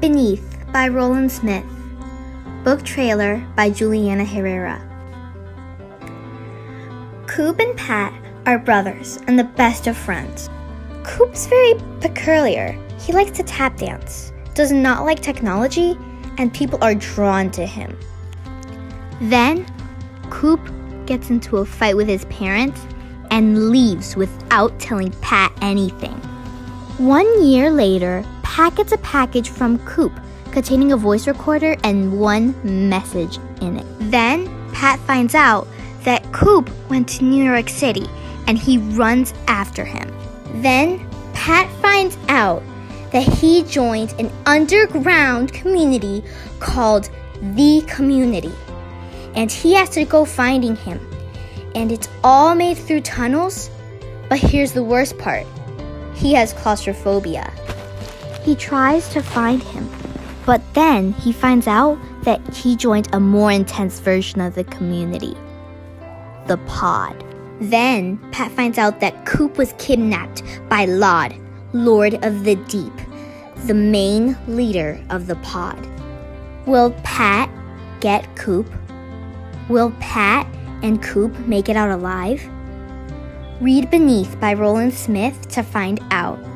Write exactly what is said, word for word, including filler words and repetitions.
Beneath by Roland Smith. Book trailer by Juliana Herrera. Coop and Pat are brothers and the best of friends. Coop's very peculiar. He likes to tap dance, does not like technology, and people are drawn to him. Then, Coop gets into a fight with his parents and leaves without telling Pat anything. One year later, Pat gets a package from Coop containing a voice recorder and one message in it. Then, Pat finds out that Coop went to New York City and he runs after him. Then, Pat finds out that he joined an underground community called The Community, and he has to go finding him. And it's all made through tunnels, but here's the worst part. He has claustrophobia. He tries to find him, but then he finds out that he joined a more intense version of the community, the pod. Then Pat finds out that Coop was kidnapped by Lod, Lord of the Deep, the main leader of the pod. Will Pat get Coop? Will Pat and Coop make it out alive? Read Beneath by Roland Smith to find out.